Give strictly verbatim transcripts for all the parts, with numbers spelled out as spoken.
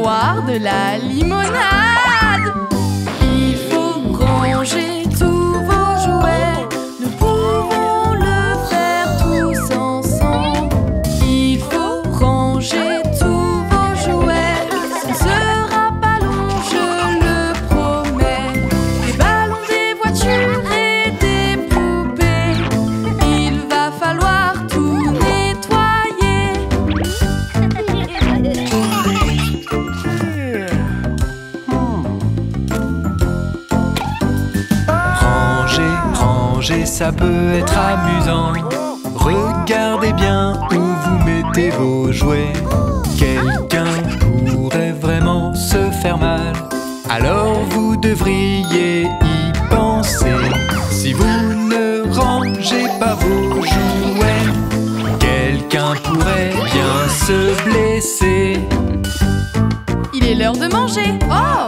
boire de la limonade. Il faut ranger tous vos jouets. Nous pouvons le faire tous ensemble. Il faut ranger tous vos jouets. Ce ne sera pas long, je le promets. Des ballons, des voitures et des poupées. Il va falloir tout nettoyer. Ranger, ranger, ça peut être amusant. Regardez bien où vous mettez vos jouets. Quelqu'un pourrait vraiment se faire mal. Alors vous devriez y penser. Si vous ne rangez pas vos jouets, quelqu'un pourrait bien se blesser. Il est l'heure de manger. Oh!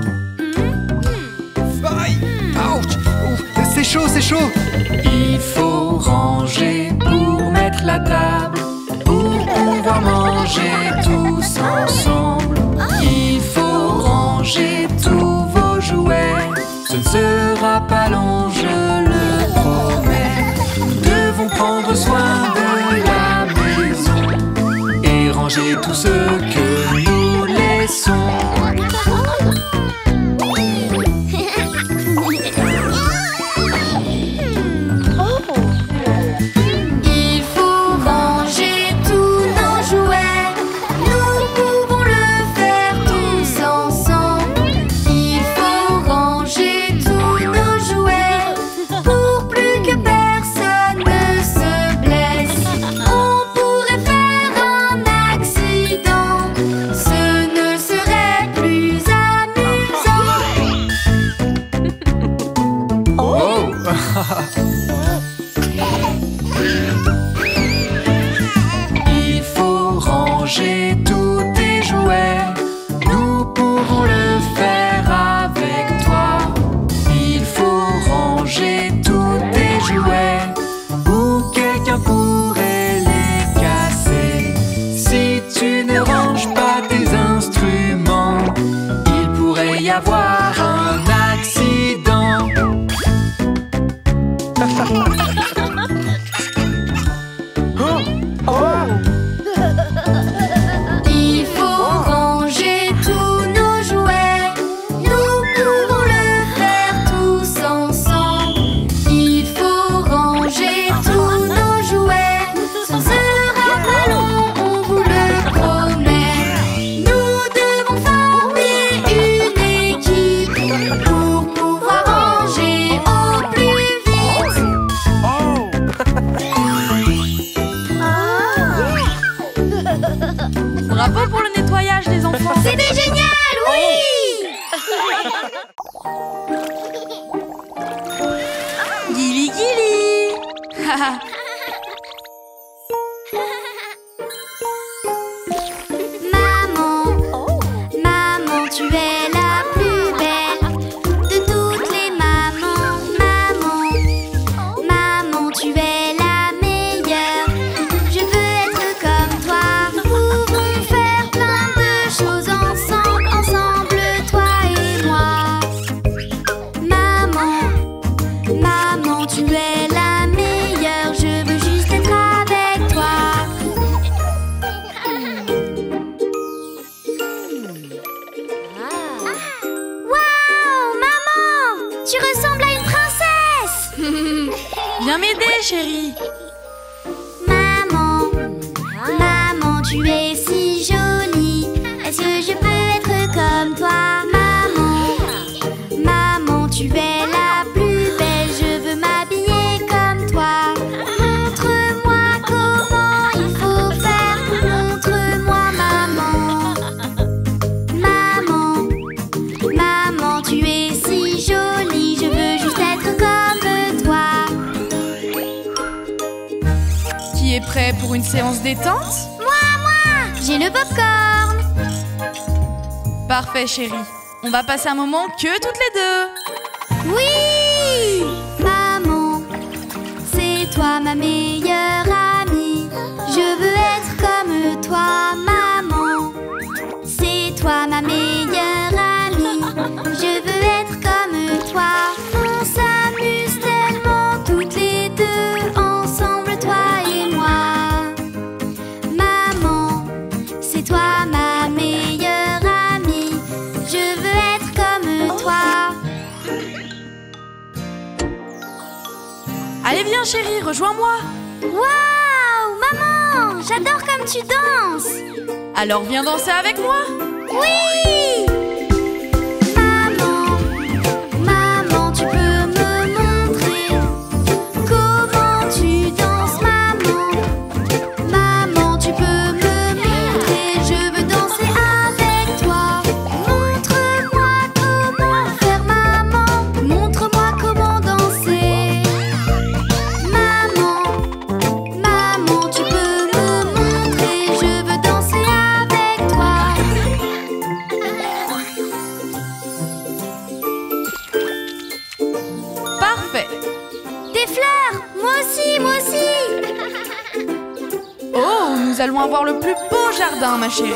Aïe! Ouch! Ouf, c'est chaud, c'est chaud! Il faut ranger pour mettre la table, pour pouvoir manger tous ensemble. Il faut ranger tous vos jouets. Ce ne sera pas long, je le promets. Nous devons prendre soin de la maison et ranger tout ce que nous laissons. Il faut ranger tous nos jouets. Nous pouvons le faire tous ensemble. Il faut ranger tous nos jouets pour plus que personne ne se blesse. On pourrait faire un accident. Ce ne serait plus amusant. Oh! Il faut ranger tous tes jouets. Nous pourrons le faire avec toi. Il faut ranger tous tes jouets ou quelqu'un pourrait les casser. Si tu ne ranges pas tes instruments, il pourrait y avoir un accident. Il faut ranger tous nos jouets. Nous pouvons le faire tous ensemble. Il faut ranger tous nos jouets. Ce ne sera pas long, on vous le promet. Nous devons former une équipe pour pouvoir ranger au plus vite. Bravo pour le nettoyage des enfants. C'était génial, oui! Gili Gili. Maman, maman, tu es la plus belle de toutes les mamans. Maman, maman, tu es la meilleure. Je veux être comme toi. Nous pouvons faire plein de choses ensemble, ensemble, toi et moi. Maman, maman, tu es la meilleure. Je veux juste être avec toi. Waouh, maman, tu ressembles à une princesse. Viens m'aider, chérie. Maman, maman, tu es si jolie. Est-ce que je peux être comme toi? Maman, maman, tu es la plus belle. Je veux m'habiller comme toi. Montre-moi comment il faut faire. Montre-moi, maman. Maman, maman, tu es si jolie. Je veux juste être comme toi. Qui est prêt pour une séance détente? Moi, moi, j'ai le popcorn. Parfait, chérie. On va passer un moment que toutes les deux. Oui! Maman, c'est toi ma meilleure amie. Je veux être comme toi, maman. C'est toi Viens chérie, rejoins-moi. Waouh, maman, j'adore comme tu danses. Alors viens danser avec moi. Oui! Maman, maman, tu peux me montrer comment tu danses, maman. Maman, tu peux me montrer, je veux danser avec toi. Montre-moi comment faire, maman. Montre-moi comment danser. Maman, maman, tu peux me montrer, je veux danser avec toi. Parfait. Des fleurs, moi aussi, moi aussi. Oh, nous allons avoir le plus beau jardin, ma chérie.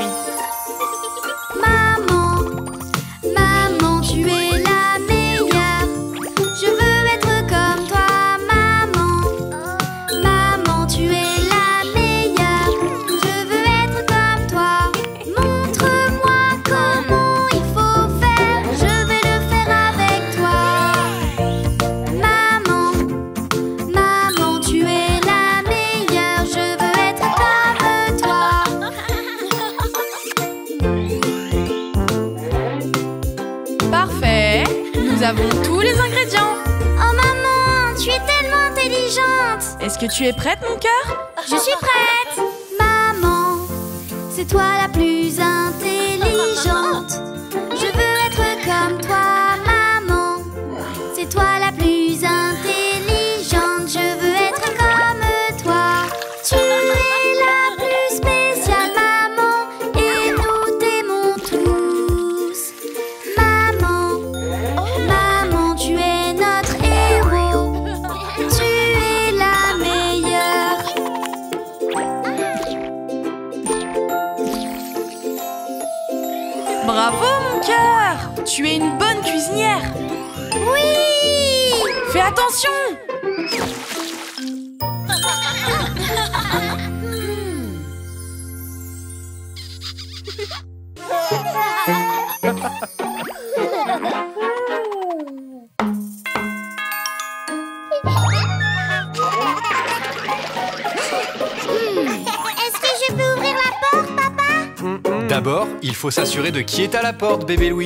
Maman, maman, tu es la meilleure. Je veux être comme toi, maman. Maman, tu es la meilleure. Je veux être comme toi. Montre-moi comment il faut faire. Je vais le faire avec toi. Maman, maman, tu es la meilleure. Je veux être comme toi. Parfait. Nous avons tous les ingrédients. Oh maman, tu es tellement intelligente. Est-ce que tu es prête, mon cœur? Je suis prête. Maman, c'est toi la plus intelligente. Je veux être comme toi, maman. C'est toi la plus intelligente. Je veux être comme toi. Tu es la plus spéciale, maman. Et nous t'aimons tous. Maman, maman, tu es notre héros. Tu es la meilleure. Bravo, mon cœur. Tu es une bonne cuisinière. Oui! Fais attention. Est-ce que je peux ouvrir la porte, papa? D'abord, il faut s'assurer de qui est à la porte, bébé Louis.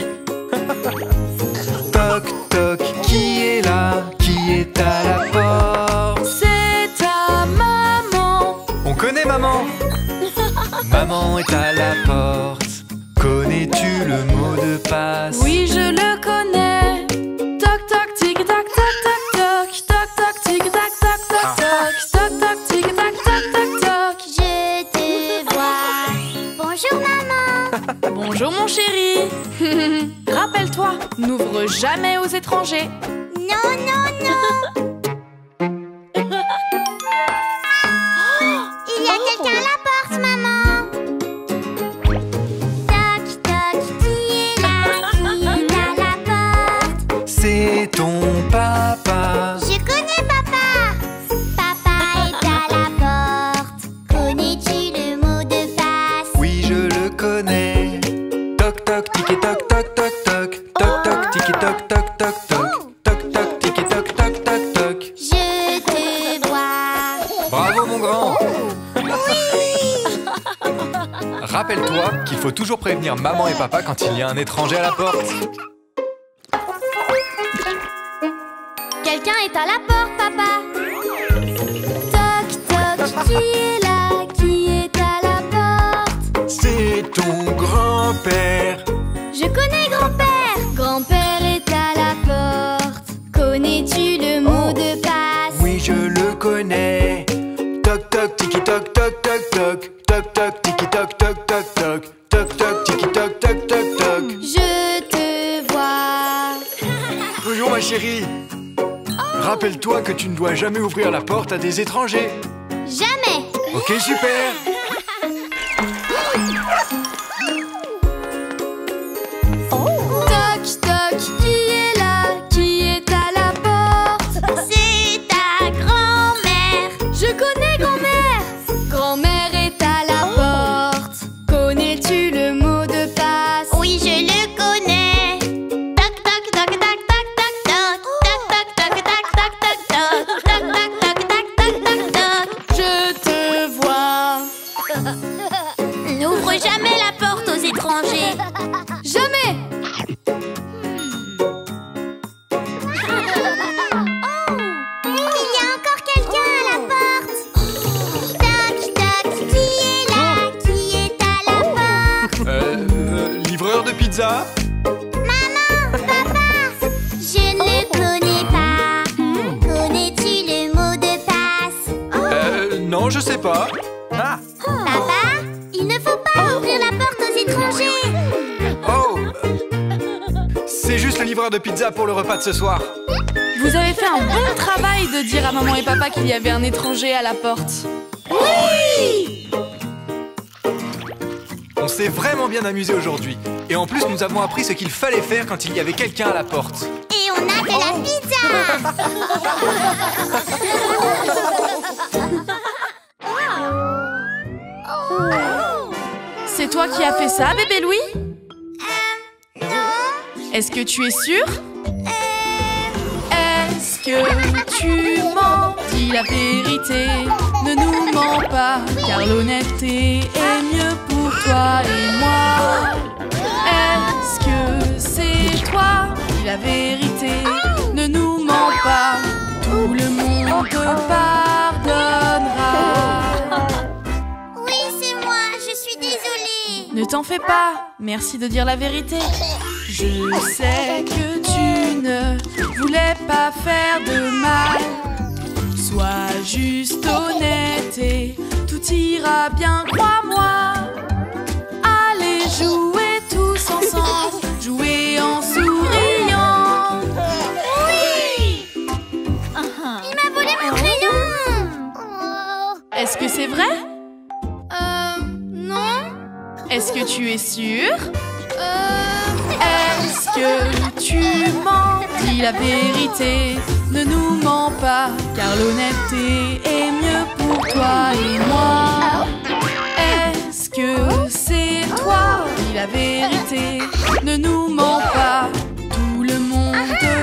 Toc toc, qui est là? Qui est à la porte? C'est ta maman. On connaît maman. Maman est à la porte. Connais-tu le mot de passe? Oui, je le connais. Toc toc tic tac toc toc toc. Toc toc tic tac toc toc toc. Toc toc tic tac toc toc toc. Je te vois. Bonjour, maman. Bonjour mon chéri. Rappelle-toi, n'ouvre jamais aux étrangers. Non, non, non. Il y a quelqu'un à la porte, maman. Toc, toc, qui est là? Qui est à la porte? C'est ton papa. Je connais papa. Papa est à la porte. Connais-tu le mot de passe? Oui, je le connais. Toc toc, tiki toc toc toc toc. Toc toc, tiki toc toc toc toc. Toc toc, tiki toc toc toc toc. Je te vois. Bravo mon grand. Rappelle-toi qu'il faut toujours prévenir maman et papa quand il y a un étranger à la porte. Quelqu'un est à la porte, papa. Toc, toc, qui est là? Qui est à la porte? C'est ton grand-père. Je connais grand-père. Grand-père est à la porte. Connais-tu le mot de passe? Oui, je le connais. Toc toc, tiki toc toc toc toc. Toc toc, tiki toc toc toc toc. Toc toc, tiki toc toc toc toc. Je te vois. Bonjour ma chérie. Rappelle-toi que tu ne dois jamais ouvrir la porte à des étrangers. Jamais. Ok, super. Toc, toc, qui est là? Qui est à la porte? C'est ta grand-mère. Je connais grand-mère. Grand-mère est à la porte. Connais-tu le mot de passe? Oui, je le connais. Toc, toc, toc, toc, toc, toc, toc. Toc, toc, toc, toc, toc, toc, toc. Toc, toc, toc, toc. Non, je sais pas. Ah! Papa, il ne faut pas ouvrir la porte aux étrangers. Oh! C'est juste le livreur de pizza pour le repas de ce soir. Vous avez fait un bon travail de dire à maman et papa qu'il y avait un étranger à la porte. Oui! On s'est vraiment bien amusé aujourd'hui. Et en plus, nous avons appris ce qu'il fallait faire quand il y avait quelqu'un à la porte. Et on a de la pizza. C'est toi qui as fait ça, bébé Louis? Euh, non. Est-ce que tu es sûr? Euh, Est-ce que tu mens? Dis la vérité, ne nous mens pas, car l'honnêteté est mieux pour toi et moi. Est-ce que c'est toi? Dis la vérité, ne nous mens pas, tout le monde te pardonnera. oui, c'est moi, je suis désolée. Ne t'en fais pas, merci de dire la vérité. Je sais que tu ne voulais pas faire de mal. Sois juste honnête et tout ira bien, crois-moi. Allez jouer tous ensemble, jouer en souriant. Oui! Il m'a volé mon crayon. Oh. Est-ce que c'est vrai? Euh, non. Est-ce que tu es sûr? Euh, Est-ce que tu mens? Dis la vérité, ne nous mens pas, car l'honnêteté est mieux pour toi et moi. Est-ce que c'est toi? Dis la vérité, ne nous mens pas, tout le monde te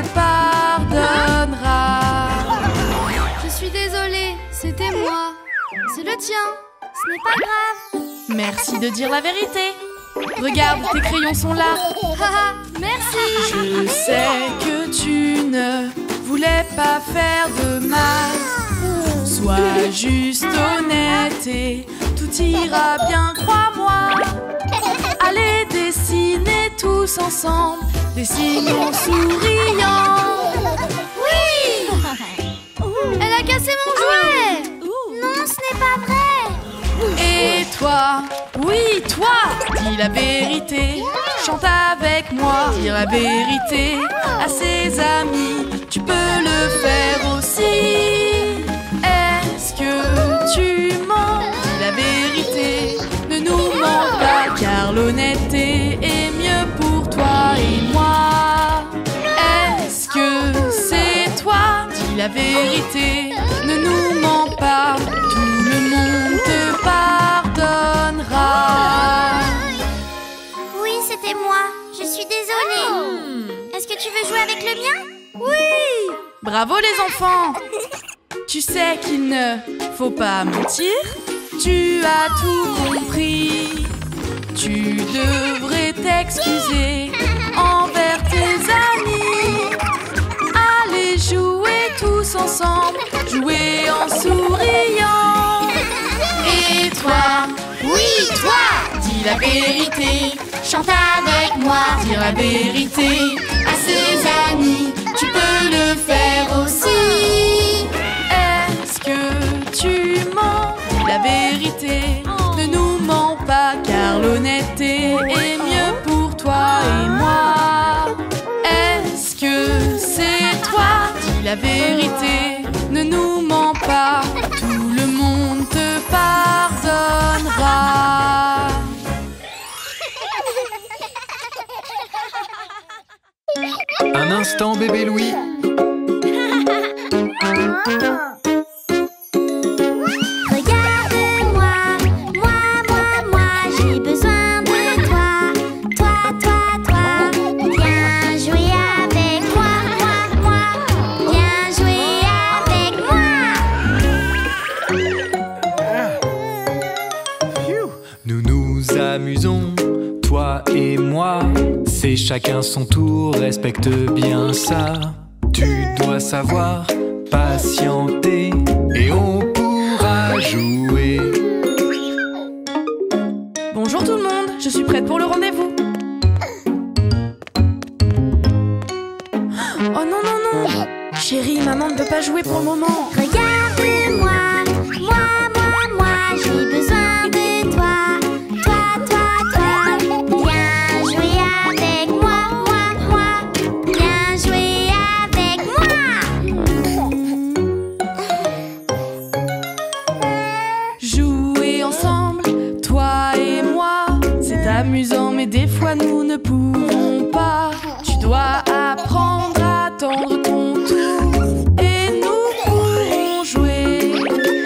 pardonnera. je suis désolée, c'était moi. C'est le tien, ce n'est pas grave. Merci de dire la vérité. Regarde, tes crayons sont là. Haha, merci. Je sais que tu ne voulais pas faire de mal. Sois juste honnête et tout ira bien, crois-moi. Allez dessiner tous ensemble des signes en souriant. Oui! Elle a cassé mon jouet. Non, ce n'est pas vrai. Et toi, oui, toi, dis la vérité. Chante avec moi, dis la vérité à ses amis. Tu peux le faire aussi. Est-ce que tu mens? Dis la vérité, ne nous mens pas, car l'honnêteté est mieux pour toi et moi. Est-ce que c'est toi? Dis la vérité, ne nous mens pas, tout le monde te pardonnera. Oui, c'était moi. Je suis désolée. Est-ce que tu veux jouer avec le mien? Oui! Bravo les enfants! Tu sais qu'il ne faut pas mentir. Tu as tout compris. Tu devrais t'excuser envers tes amis. Allez jouer tous ensemble, jouer en souriant. Et toi, Oui, toi! dis la vérité. Chante avec moi. Dire la vérité À ses amis, tu peux le faire aussi. Est-ce que tu mens? Dis la vérité, ne nous mens pas, car l'honnêteté est mieux pour toi et moi. Est-ce que c'est toi? Dis la vérité, ne nous mens pas, tout le monde te pardonnera. Un instant, bébé Louis. Regarde-moi, moi, moi, moi, j'ai besoin de toi. Toi, toi, toi. Viens jouer avec moi, moi, moi. Viens jouer avec moi. Nous nous amusons, toi et moi. C'est chacun son tour, respecte bien ça. Tu dois savoir patienter et on pourra jouer. Bonjour tout le monde, je suis prête pour le rendez-vous. Oh non, non, non! Chérie, maman ne peut pas jouer pour le moment. Regarde-moi, moi, moi, amusant, mais des fois nous ne pouvons pas. Tu dois apprendre à attendre ton tour et nous pourrons jouer.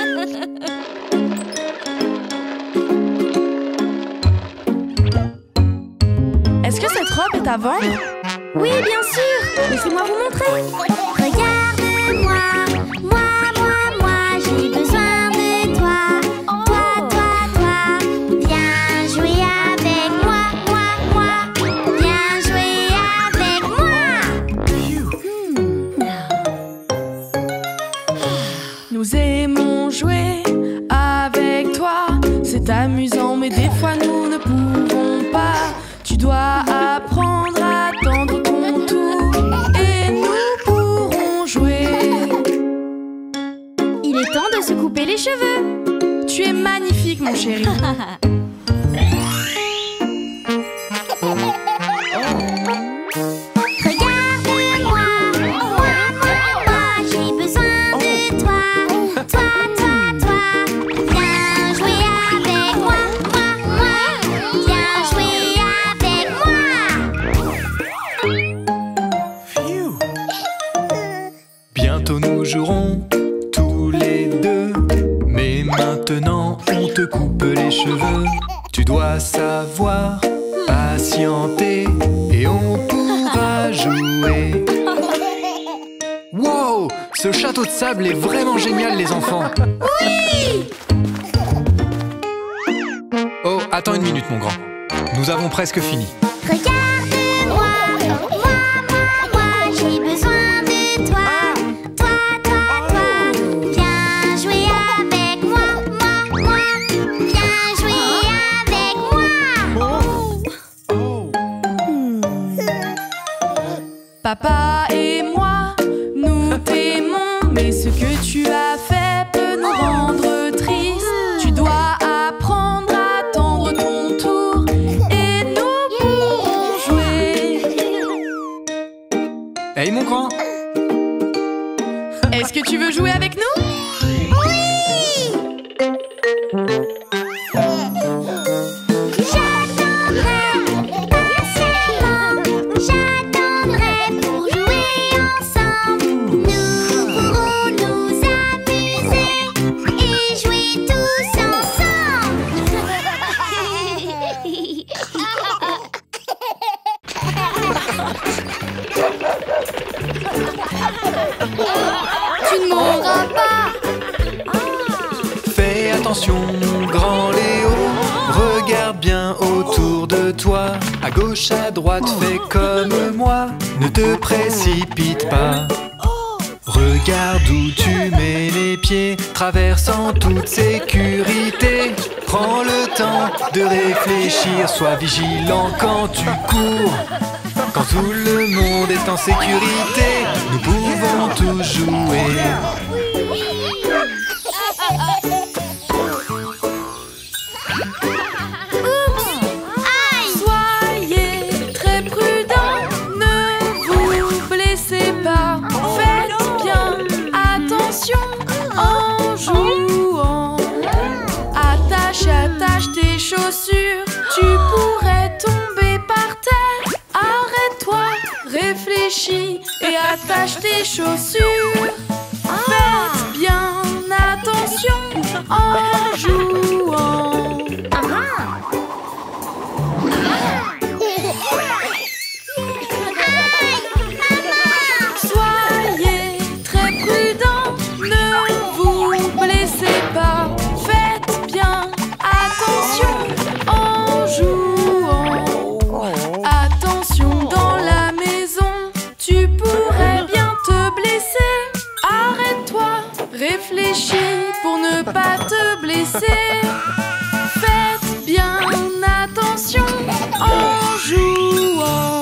Est-ce que cette robe est à vendre? Oui, bien sûr. Laissez-moi vous montrer. Regarde-moi, moi, moi, moi, j'ai besoin de toi. Toi, toi, toi. Viens jouer avec moi, moi, moi. Viens jouer avec moi. Nous aimons jouer avec toi. C'est amusant, mais des fois nous ne pouvons pas. Tu dois apprendre à attendre ton tour et nous pourrons jouer. Il est temps de se couper les cheveux. Tu es magnifique, mon chéri. Regarde-moi, moi, moi, moi, j'ai besoin de toi. Toi, toi, toi. Viens jouer avec moi, moi, moi. Viens jouer avec moi. Bientôt nous jouerons tous les deux. Mais maintenant on te coupe les cheveux. Tu dois savoir patienter et on pourra jouer. Wow! Ce château de sable est vraiment génial, les enfants. Oui! Oh, attends une minute, mon grand. Nous avons presque fini. Regarde-moi, moi, moi, moi, j'ai besoin de toi. Toi, toi, toi. Viens jouer avec moi, moi, moi. Viens jouer avec moi. Papa et moi, nous t'aimons, mais ce que tu as fait peut nous rendre tristes. Tu dois apprendre à attendre ton tour et nous pourrons jouer. Hey, mon grand! Est-ce que tu veux jouer avec nous? J'attendrai patiemment, j'attendrai pour jouer ensemble. Nous pourrons nous amuser et jouer tous ensemble. Tu ne mourras pas. Fais attention, mon grand Léo. Regarde bien autour de toi. À gauche, à droite, fais comme moi. Ne te précipite pas. Regarde où tu mets les pieds, traverse en toute sécurité. Prends le temps de réfléchir, sois vigilant quand tu cours. Quand tout le monde est en sécurité, nous pouvons tous jouer. Soyez très prudents, ne vous blessez pas. Faites bien attention en jouant. Attache, attache tes chaussures, tu pourrais tomber par terre. Arrête-toi, réfléchis et attache tes chaussures. Faites bien attention en jouant. Soyez très prudents, ne vous blessez pas. Faites bien attention en jouant. Attention dans la maison, tu pourrais bien te blesser. Arrête-toi, réfléchis pour ne pas te blesser. Faites bien attention en jouant.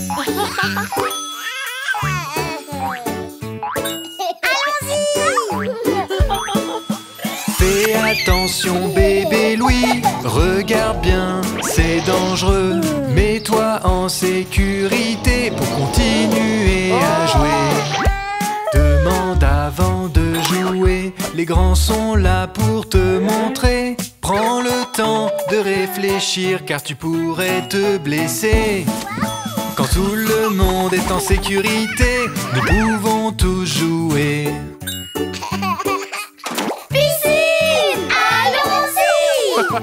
Fais attention bébé Louis, regarde bien, c'est dangereux. Mets-toi en sécurité pour continuer à jouer. Demande avant de jouer, les grands sont là pour te montrer. Prends le temps de réfléchir car tu pourrais te blesser. Quand tout le monde est en sécurité, nous pouvons tous jouer. Piscine, allons-y!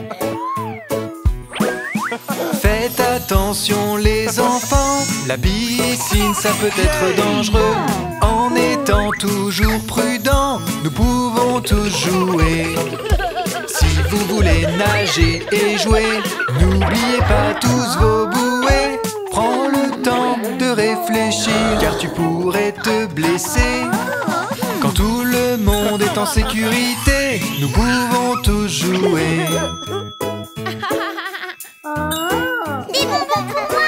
Faites attention les enfants, la piscine ça peut être dangereux. En étant toujours prudent, nous pouvons tous jouer. Si vous voulez nager et jouer, n'oubliez pas tous vos bouées. Prends le temps de réfléchir car tu pourrais te blesser. Quand tout le monde est en sécurité, nous pouvons tous jouer. Des bonbons pour moi!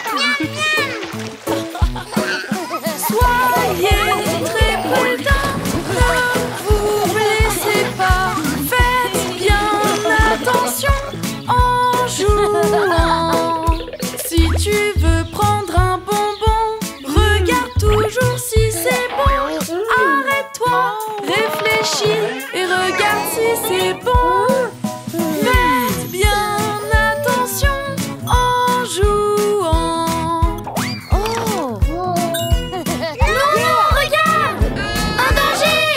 Soyez très prudents, ne vous blessez pas. Faites bien attention en jouant. Si tu veux prendre un bonbon, regarde toujours si c'est bon. Arrête-toi, réfléchis et regarde si c'est bon. Faites bien attention en jouant. Oh! Non, non, regarde! Un danger!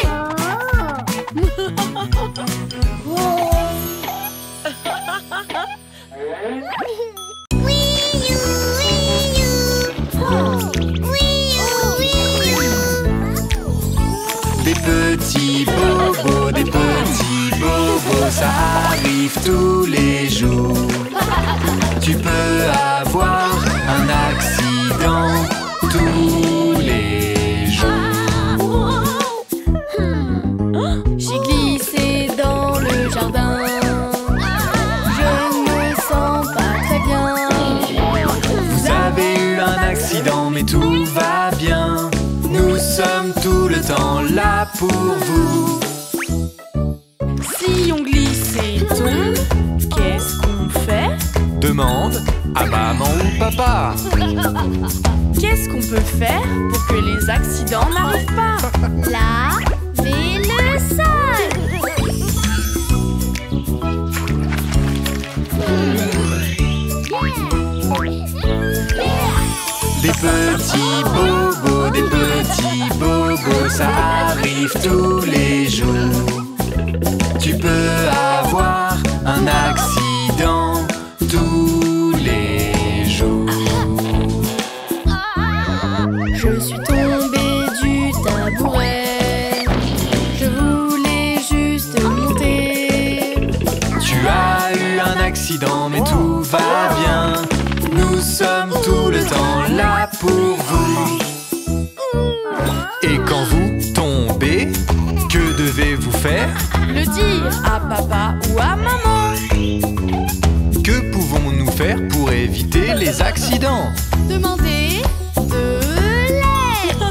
Oui, you, oui, you. Oui, you, oui, you. Des petits bobos, des petits bobos, ça arrive tous les jours. Tu peux avoir un accident tous les jours. J'ai glissé dans le jardin. Je ne me sens pas très bien. Vous avez eu un accident mais tout va bien. Nous sommes tout le temps là pour vous. Si on glisse et tombe, qu'est-ce qu'on fait? Demande à maman ou papa. Qu'est-ce qu'on peut faire pour que les accidents n'arrivent pas? Lavez le sol. Des petits bobos, des petits bobos, ça arrive tous les jours. Tu peux avoir un accident tous les jours. Je suis tombée du tabouret. Je voulais juste monter. Tu as eu un accident mais tout va bien. Nous sommes tout le temps là pour vous. Et quand vous tombez, que devez-vous faire? Le dire à papa ou à maman. Que pouvons-nous faire pour éviter les accidents? Demandez de l'aide.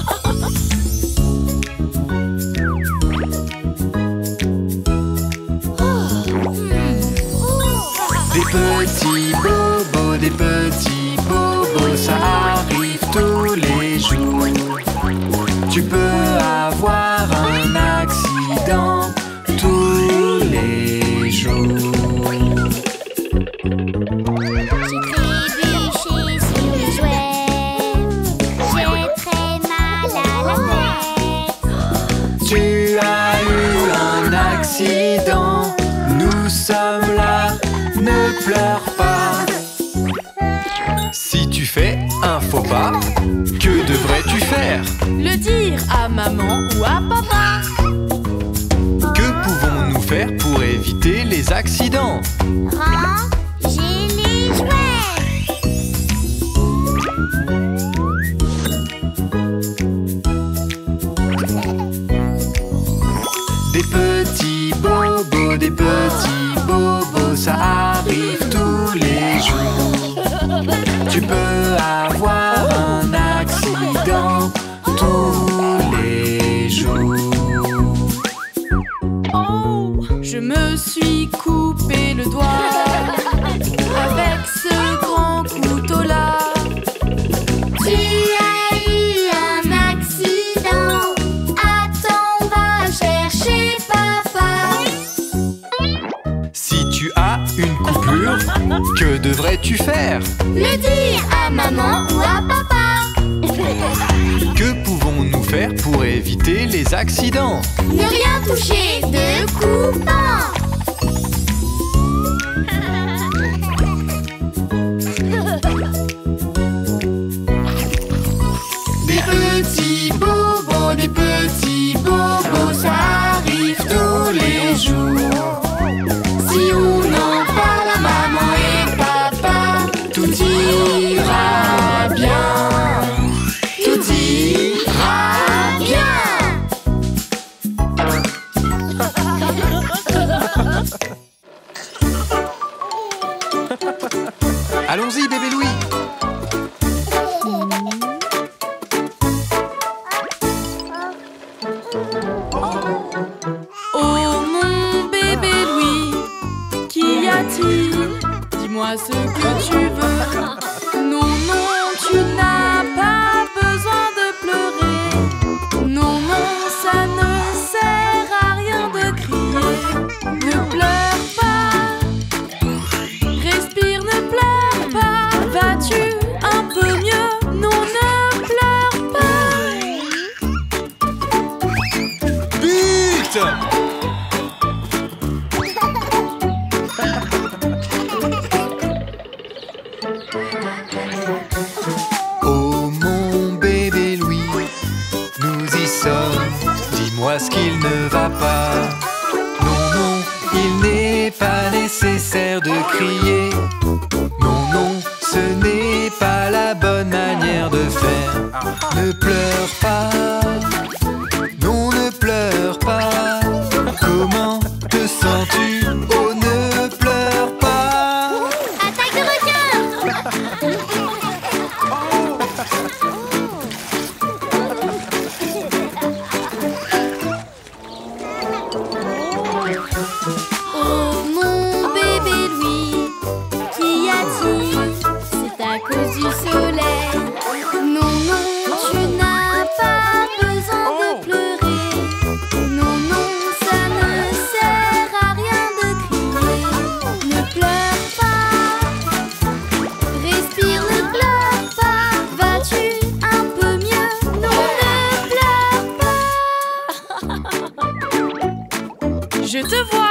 Des petits bobos, des petits bobos, ça arrive tous les jours. Tu peux avoir un accident tous les jours. J'ai trébuché sur le jouet. J'ai très mal à la tête. Tu as eu un accident, nous sommes là, ne pleure pas. Si tu fais un faux pas, que devrais-tu faire? Le dire à maman ou à papa. Que pouvons-nous faire pour éviter les accidents? Rangez les jouets. Des petits bobos, des petits bobos, ça arrive tous les jours. Tu peux avoir un accident tous les jours. Oh, je me suis coupé le doigt avec ce grand couteau-là. Tu as eu un accident. Attends, va chercher papa. Si tu Que devrais-tu faire? Le dire à maman ou à papa. Que pouvons-nous faire pour éviter les accidents? Ne rien toucher de coupant. Des petits bobos, des petits bobos, ça arrive tous les jours. Si on en parle à maman et papa, tout ira bien. Tout ira bien. Allons-y, bébé Louis. Oh mon bébé Louis, qu'y a-t-il? Dis-moi ce que tu veux. Non, non, tu n'as pas besoin de pleurer. Non, non, ça ne sert à rien de crier. Ne pleure pas, respire, ne pleure pas. Vas-tu un peu mieux? Non, ne pleure pas. Vite! Oh mon bébé Louis, nous y sommes. Dis-moi ce qu'il ne va pas. Non, non, il n'est pas nécessaire de crier. Non, non, ce n'est pas la bonne manière de faire. Ne pleure pas. Non, ne pleure pas. Comment te sens-tu? Oh, ne pleure pas. Attaque de requin. Oh mon bébé Louis, qu'y a-t-il? C'est à cause du soleil. Non, non, tu n'as pas besoin de pleurer. Non, non, ça ne sert à rien de crier. Ne pleure pas, respire, ne pleure pas. Vas-tu un peu mieux? Non, ne pleure pas. Je te vois.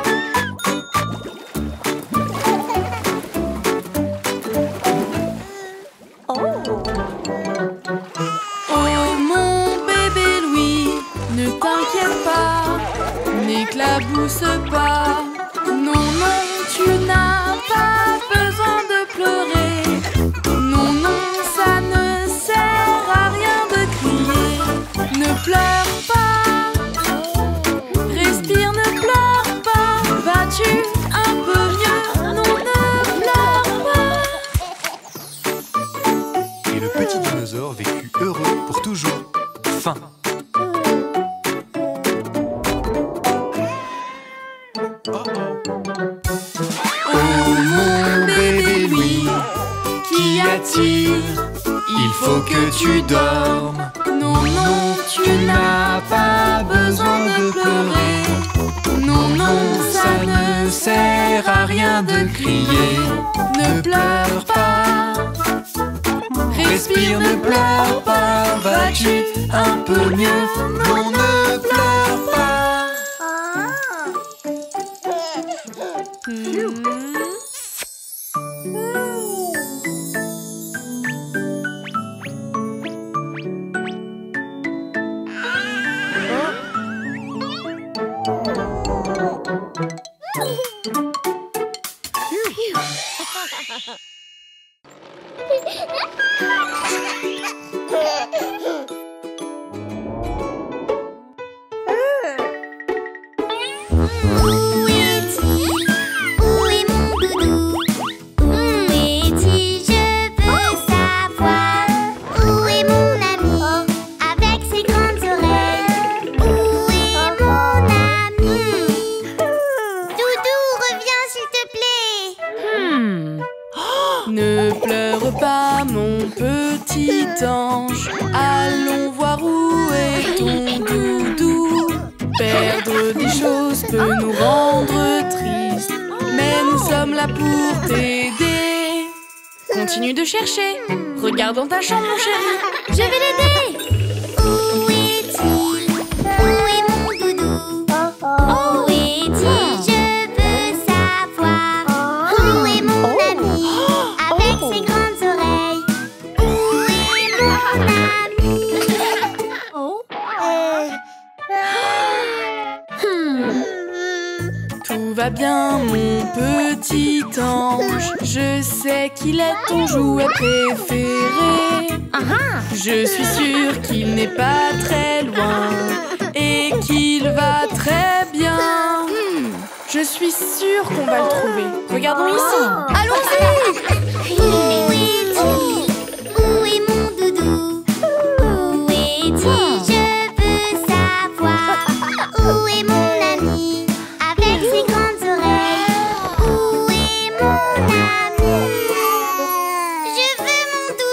Oh mon bébé Louis, ne t'inquiète pas, n'éclabousse pas. Non, non, tu n'as pas besoin de pleurer. Non, non, ça ne sert à rien de crier. Ne pleure pas, respire, ne pleure pas. Vas-tu un peu mieux? Non, ne pleure pas. Et le petit dinosaure vécut heureux pour toujours. Fin. Oh mon bébé Louis, qu'y a-t-il? Il faut que tu dormes. Non, non, tu n'as pas besoin de pleurer. Non, non, ça ne sert à rien de crier. Ne pleure pas, Respire, ne pleure pas. Vas-tu un peu mieux? Non, ne pleure pas. Hmm. Où est-il? Où est mon doudou? Où est-il? Je veux savoir. Où est mon ami avec ses grandes oreilles? Où est mon ami? Doudou, reviens s'il te plaît. Hmm. Oh, ne pleure pas, mon petit ange. Allons voir où est ton doudou. Perdre des choses peut nous rendre tristes, mais nous sommes sommes là pour t'aider. Continue de chercher. Regarde dans ta chambre, mon chéri. Je vais l'aider. Où est-il? Où est mon doudou? Où est-il? Je veux savoir. Où est mon ami avec ses grandes oreilles? Où est mon ami? Tout va bien, mon petit ange. Je sais qu'il est ton jouet préféré. Je suis sûre qu'il n'est pas très loin et qu'il va très bien. Je suis sûre qu'on va le trouver. Regardons ici. Allons-y. Où est-il? Où est mon doudou? Où est-il? Je veux savoir. Où est mon ami avec ses grandes oreilles? Où est mon ami? Je veux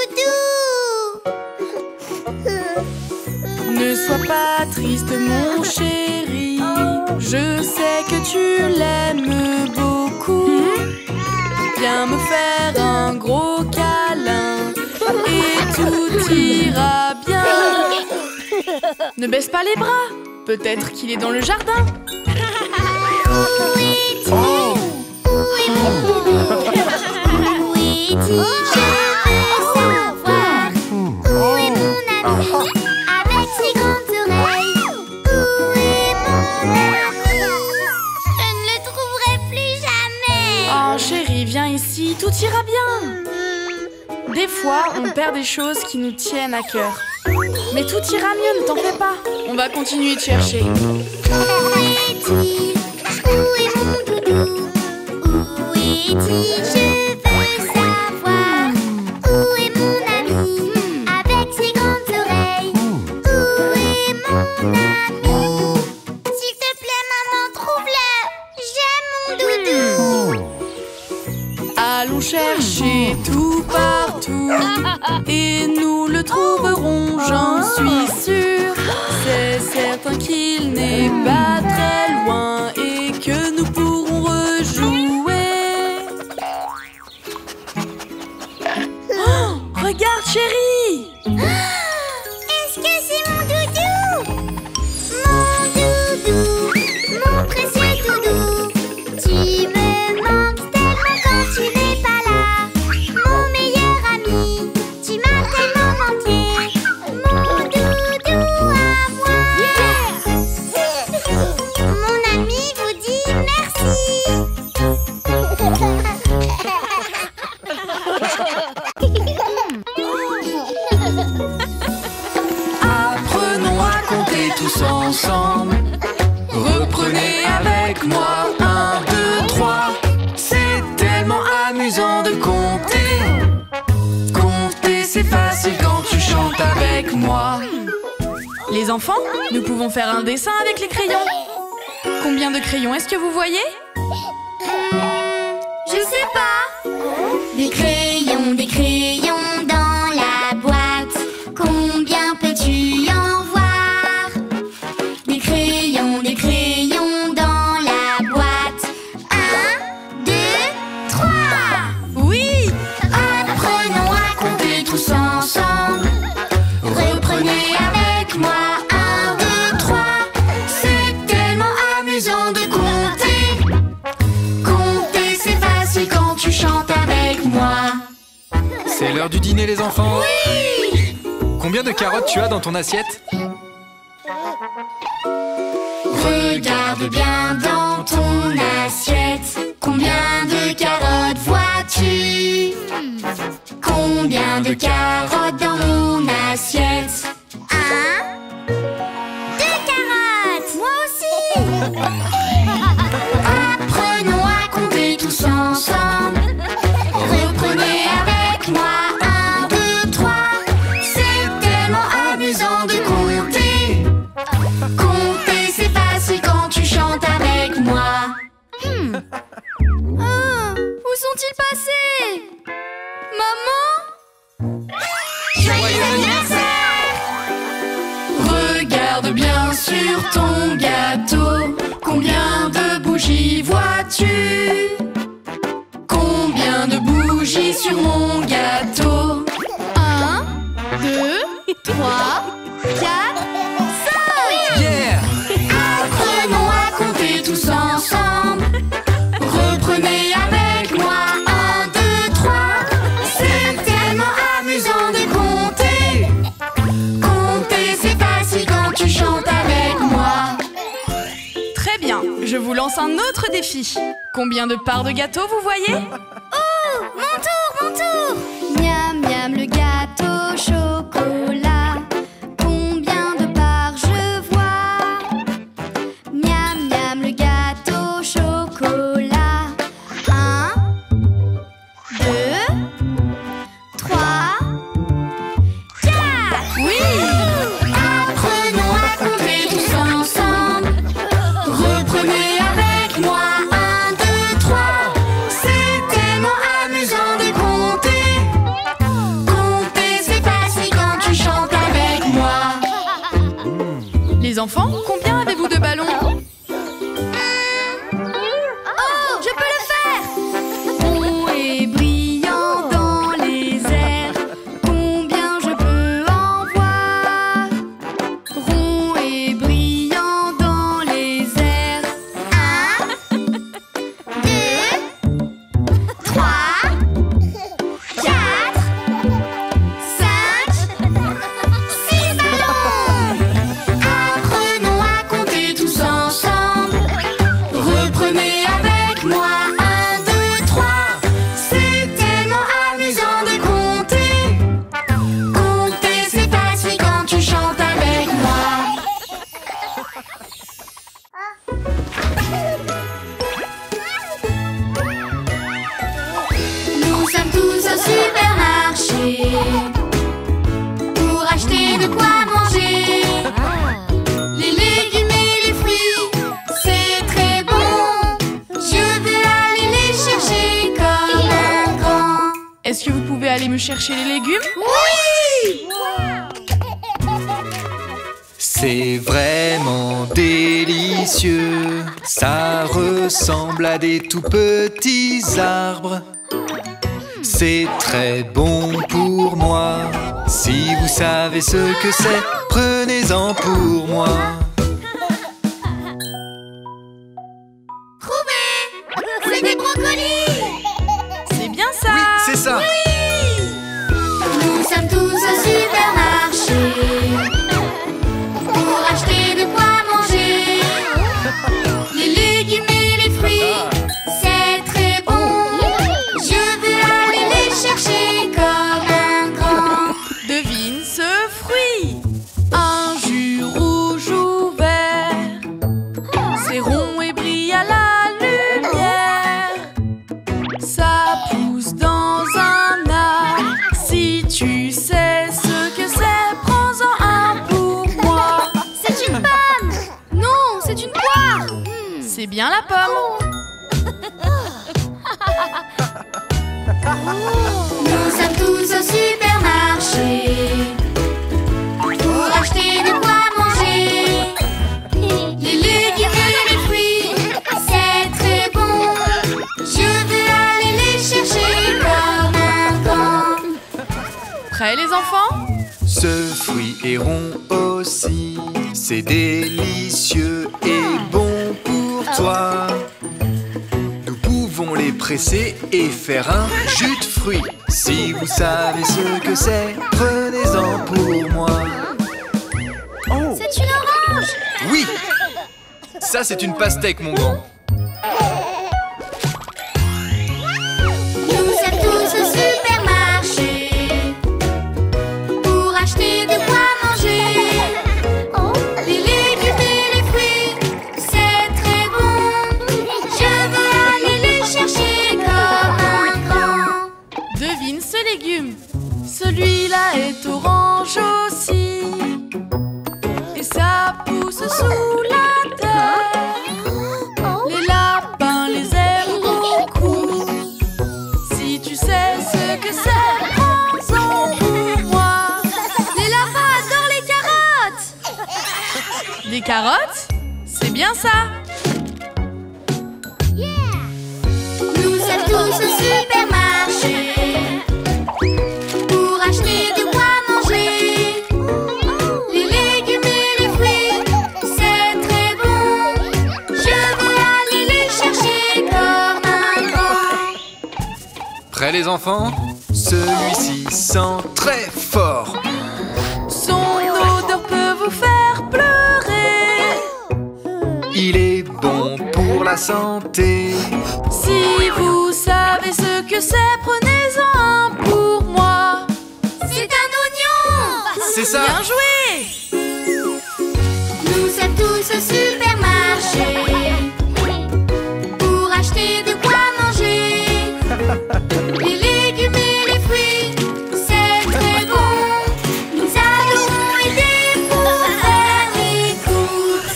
mon doudou. Ne sois pas triste, mon chéri. Je sais que tu l'aimes beaucoup. Viens me faire un gros câlin et tout ira bien. Ne baisse pas les bras. Peut-être qu'il est dans le jardin. Où est-il? Où est mon doudou? Où est-il? Je veux savoir. Où est mon ami avec ses grandes oreilles? Où est mon ami? Je ne le trouverai plus jamais. Oh chérie, viens ici, tout ira bien. Des fois, on perd des choses qui nous tiennent à cœur. Mais tout ira mieux, ne t'en fais pas. On va continuer de chercher. Où est-il? Où est mon doudou? Où est-il? Je veux savoir. Où est mon ami avec ses grandes oreilles? Où est mon ami? S'il te plaît, maman, trouve-le. J'aime mon doudou. Allons chercher tout partout et nous le trouverons, j'en suis sûre. C'est certain qu'il n'est pas très loin et que nous pourrons rejouer. Oh, regarde chérie! Est-ce que c'est mon doudou? Mon doudou, mon précieux doudou. Tu me manques tellement quand tu n'es pas là. Mon meilleur ami, tu m'as tellement manqué. Mon doudou à moi. Mon ami vous dit merci. Apprenons à compter tous ensemble. Reprenez avec moi. Un, deux, trois. C'est tellement amusant de compter. Compter, c'est facile quand tu chantes avec moi. Les enfants, nous pouvons faire un dessin avec les crayons. Combien de crayons est-ce que vous voyez? Je sais pas. Des crayons, des crayons dans la boîte. Combien peux-tu en voir? Des crayons, des crayons dans la boîte. Un, deux, trois. Oui! Apprenons à compter tous ensemble. Reprenez avec moi. Un, deux, trois. C'est tellement amusant de compter. Compter, c'est facile quand tu chantes avec moi. C'est l'heure du dîner, les enfants. Oui! Combien de carottes tu as dans ton assiette? Regarde bien dans ton assiette. Combien de carottes vois-tu? Combien de carottes dans mon assiette? Un, deux carottes. Moi aussi. Apprenons à compter tous ensemble. Reprenez avec moi. Un, deux, trois. C'est tellement amusant de compter. Compter, c'est facile quand tu chantes avec moi. Hmm. Ah, où sont-ils passés? Maman? Joyeux anniversaire! Regarde bien sur ton gâteau. Combien de bougies vois-tu? trois, quatre, cinq. Yeah! Apprenons à compter tous ensemble. Reprenez avec moi. Un, deux, trois. C'est tellement amusant de compter. Compter, c'est facile quand tu chantes avec moi. Très bien, je vous lance un autre défi. Combien de parts de gâteau vous voyez? Oh, mon tour, mon tour. Miam, miam, le gâteau chocolat. Combien de parts je vois? Miam, miam, le gâteau chocolat. Un, deux, trois, quatre. Oui! Apprenons à compter tous ensemble. Reprenez avec moi. Un, deux, trois. C'est tellement amusant de compter. Compter, c'est facile quand tu chantes avec moi. Les enfants, combien avez-vous de ballons? Oh, je peux le faire! Rond et brillant dans les airs. Combien je peux en voir? Rond et brillant dans les airs. Un, deux, trois, quatre, cinq, six ballons. Apprenons à compter tous ensemble. Reprenez avec moi. Un, deux, trois. C'est tellement amusant de compter. Compter, c'est facile quand tu chantes avec moi. Nous sommes tous au supermarché pour acheter de quoi manger. Les légumes et les fruits, c'est très bon. Je veux aller les chercher comme un grand. Est-ce que vous pouvez aller me chercher les légumes? Oui! C'est vraiment délicieux. Ça ressemble à des tout petits arbres. C'est très bon pour moi. Si vous savez ce que c'est, prenez-en pour moi. Trouvez! C'est des brocolis! C'est bien ça! Oui, c'est ça. Nous sommes tous au supermarché pour acheter de quoi manger. Les légumes et les fruits, c'est très bon. Je veux aller les chercher comme un grand. Devine ce fruit. Un jus rouge ou vert. C'est rond et brille à la lumière. Ça pousse dans un arbre. Si tu sais ce que c'est, prends-en un pour moi. C'est une pomme! Non, c'est une poire! C'est bien la pomme. Nous sommes tous au supermarché pour acheter de quoi manger. Les légumes et les fruits, c'est très bon. Je veux aller les chercher comme un grand. Prêts les enfants? Ce fruit est rond aussi. C'est délicieux et bon pour toi. Nous pouvons les presser et faire un jus de fruits. Si vous savez ce que c'est, prenez-en pour moi. Oh, C'est une orange! oui! Ça, c'est une pastèque, mon grand. Nous sommes tous au supermarché pour acheter de quoi manger. Les légumes et les fruits, c'est très bon. Je veux aller les chercher comme un grand. Devine ce légume. Celui-là est orange aussi. Et ça pousse sous la terre. Les lapins les aiment beaucoup. Si tu sais ce que c'est, prends-en pour moi. Les lapins adorent les carottes. Des carottes? C'est bien ça. Nous sommes tous au supermarché pour acheter de quoi manger. Prêts les enfants? Celui-ci sent très fort. Son odeur peut vous faire pleurer. Il est bon pour la santé. Si vous savez ce que c'est, prenez-en un pour moi. C'est un oignon! C'est ça. Bien joué! Nous sommes tous au supermarché pour acheter de quoi manger. Les légumes et les fruits, c'est très bon. Nous allons aider pour faire des courses.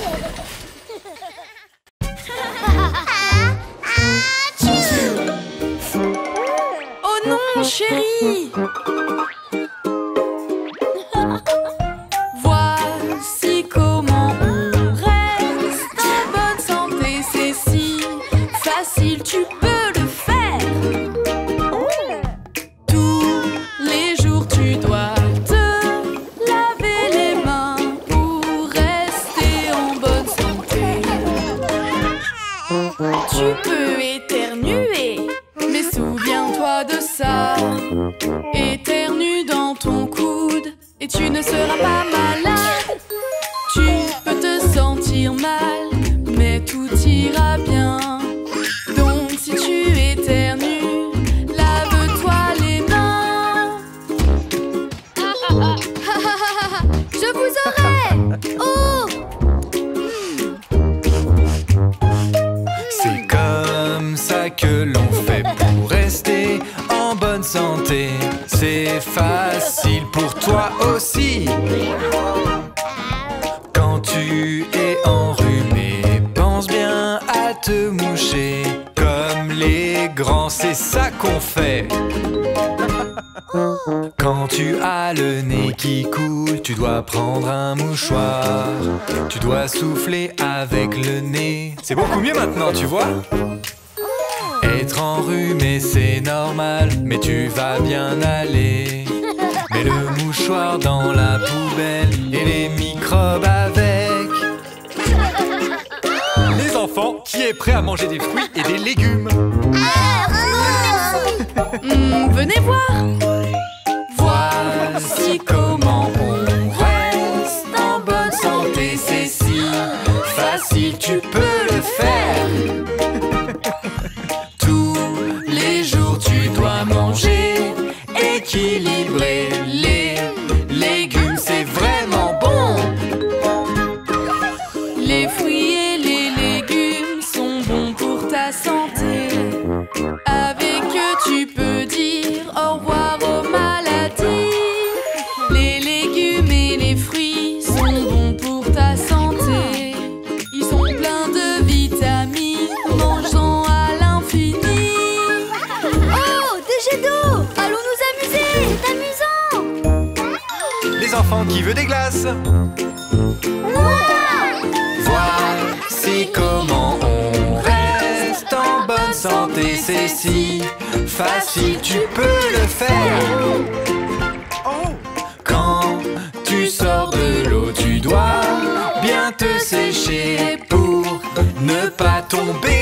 Oh non, chérie! Voici comment on reste en bonne santé. C'est si facile, tu peux le faire. Tous les jours, tu dois te laver les mains pour rester en bonne santé. Tu peux éternuer, mais souviens-toi de ça. Éternue dans ton coude et tu ne seras pas malade. Tu peux te sentir mal, mais tout ira bien. Donc si tu éternues, lave-toi les mains. Je vous aurai! Oh! C'est comme ça que l'on fait pour rester en bonne santé. C'est facile pour toi aussi. Quand tu es enrhumé, pense bien à te moucher. Comme les grands, c'est ça qu'on fait. Quand tu as le nez qui coule, tu dois prendre un mouchoir. Tu dois souffler avec le nez. C'est beaucoup mieux maintenant, tu vois. Être enrhumé, c'est normal, mais tu vas bien aller. Mets le mouchoir dans la poubelle et les microbes avec. Les enfants, qui est prêt à manger des fruits et des légumes? Hmm, venez voir. Voici comment on reste en bonne santé. C'est si facile, tu peux le faire. Tous les jours, tu dois manger équilibré. Les légumes, c'est vraiment bon. Les fruits et les légumes sont bons pour ta santé. Avec eux, tu peux dire au revoir aux maladies. Les légumes et les fruits sont bons pour ta santé. Ils sont pleins de vitamines, mange-en à l'infini. Oh, des jets d'eau! Allons nous amuser! C'est amusant! Les enfants, qui veut des glaces? Moi! Voici comment on reste en bonne santé. C'est si facile, tu peux le faire. Quand tu sors de l'eau, tu dois bien te sécher pour ne pas tomber